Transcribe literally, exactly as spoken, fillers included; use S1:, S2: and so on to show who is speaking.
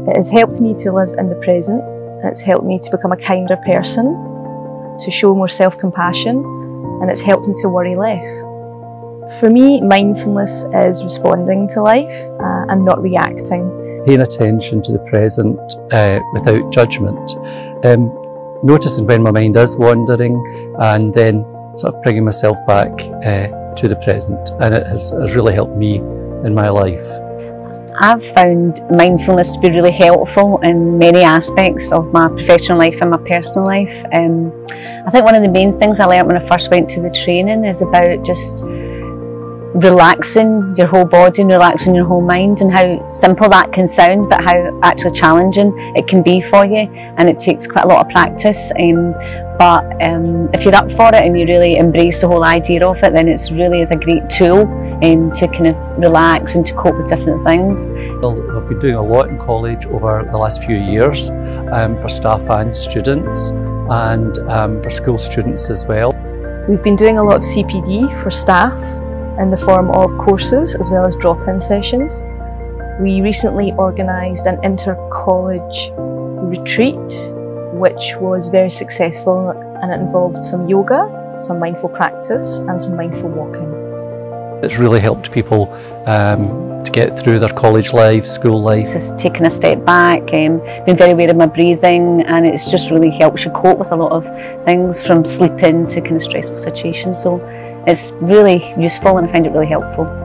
S1: It has helped me to live in the present. It's helped me to become a kinder person, to show more self-compassion, and it's helped me to worry less. For me, mindfulness is responding to life uh, and not reacting.
S2: Paying attention to the present uh, without judgment. Um, noticing when my mind is wandering and then sort of bringing myself back uh, to the present. And it has, has really helped me in my life.
S3: I've found mindfulness to be really helpful in many aspects of my professional life and my personal life. Um, I think one of the main things I learned when I first went to the training is about just relaxing your whole body and relaxing your whole mind, and how simple that can sound but how actually challenging it can be for you, and it takes quite a lot of practice. Um, but um, if you're up for it and you really embrace the whole idea of it, then it's really is a great tool um, to kind of relax and to cope with different things.
S2: Well, I've been doing a lot in college over the last few years um, for staff and students, and um, for school students as well.
S1: We've been doing a lot of C P D for staff in the form of courses as well as drop-in sessions. We recently organised an inter-college retreat which was very successful, and it involved some yoga, some mindful practice and some mindful walking.
S2: It's really helped people um, to get through their college life, school life.
S3: Just taking a step back, um, being very aware of my breathing, and it's just really helps you cope with a lot of things, from sleeping to kind of stressful situations. So it's really useful and I find it really helpful.